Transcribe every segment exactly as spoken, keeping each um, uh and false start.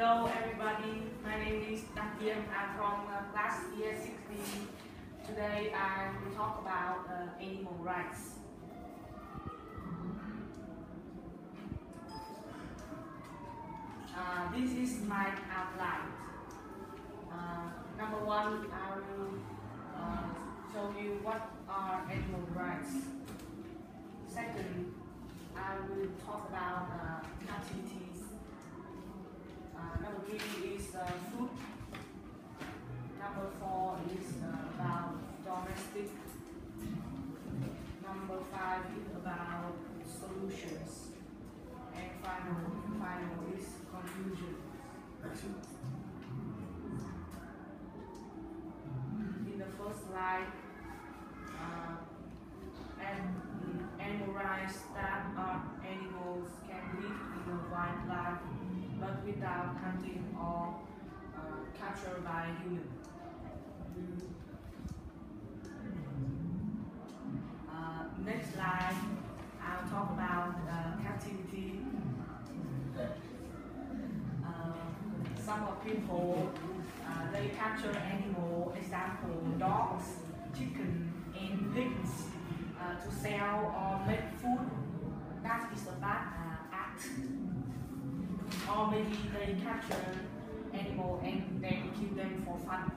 Hello everybody, my name is Đăng. I'm from uh, class E S six D. Today I will talk about uh, animal rights. Uh, this is my outline. Uh, number one, I will uh, show you what are animal rights. Second, I will talk about uh, activities. Uh, number three is uh, food. Number four is uh, about domestic. Number five is about solutions. And final, final is conclusion. Excellent. In the first slide, uh, and animal rights that are animals can live in a wildlife but without hunting or uh, captured by humans. Uh, next slide, I'll talk about uh, captivity. Uh, some of people uh, they capture animal, example dogs, chicken, and pigs uh, to sell or make food. That is a bad uh, act. Or maybe they capture animal and then kill them for fun.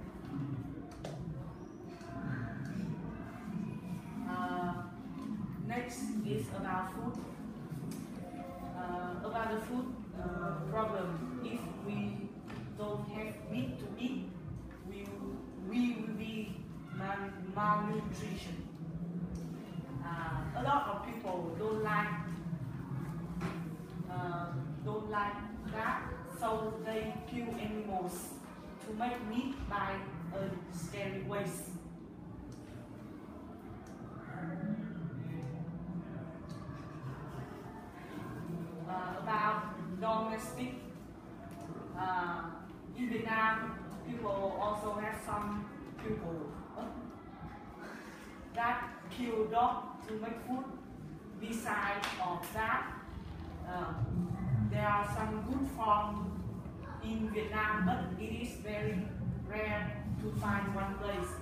Uh, next is about food. Uh, about the food uh, problem. If we don't have meat to eat, we we will be mal malnutrition. Uh, a lot of people don't like. Uh, don't like that, so they kill animals to make meat by a scary ways. Uh, about domestic, uh, in Vietnam, people also have some people uh, that kill dog to make food. Besides of that, uh, there are some good farms in Vietnam, but it is very rare to find one place.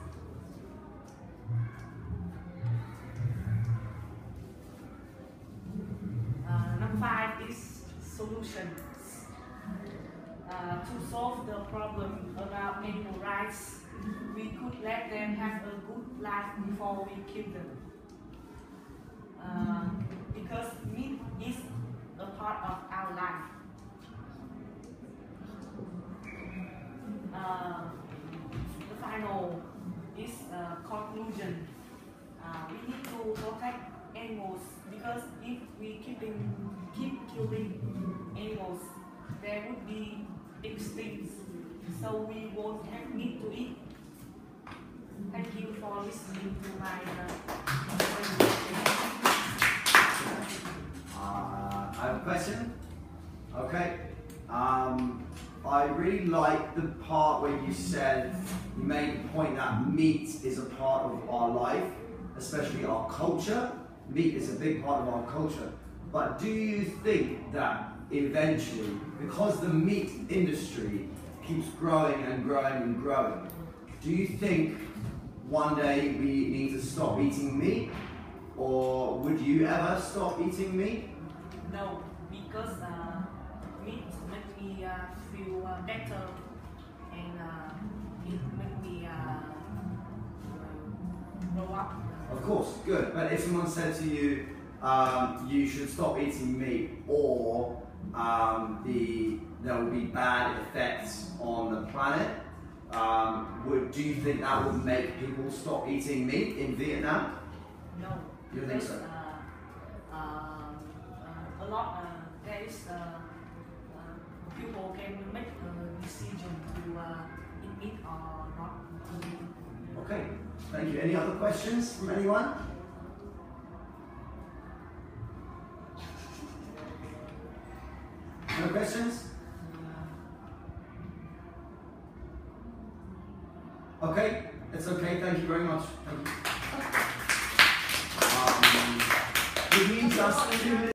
Uh, number five is solutions. Uh, to solve the problem about animal rights, we could let them have a good life before we kill them. Uh, because meat is a part of our life. Uh, the final is uh, conclusion. Uh, we need to protect animals because if we keeping, keep killing animals, there would be extinct. So we won't have meat to eat. Thank you for listening to my uh, presentation. Uh, I have a question. Okay. Um, I really like the part where you said, you made the point that meat is a part of our life, especially our culture. Meat is a big part of our culture. But do you think that eventually, because the meat industry keeps growing and growing and growing, do you think one day we need to stop eating meat? Or would you ever stop eating meat? No, because uh, meat makes me uh, feel uh, better and uh, it makes me uh, grow up. Of course, good. But if someone said to you, um, you should stop eating meat, or um, the, there will be bad effects on the planet, um, would, do you think that would make people stop eating meat in Vietnam? No. You don't think so? Uh, uh, uh, a lot, uh, there is, uh, uh, people can make a decision to uh, eat meat or not. Okay, thank you. Any other questions from anyone? No questions? Okay, it's okay. Thank you very much. Thank you. Um, give me just two minutes.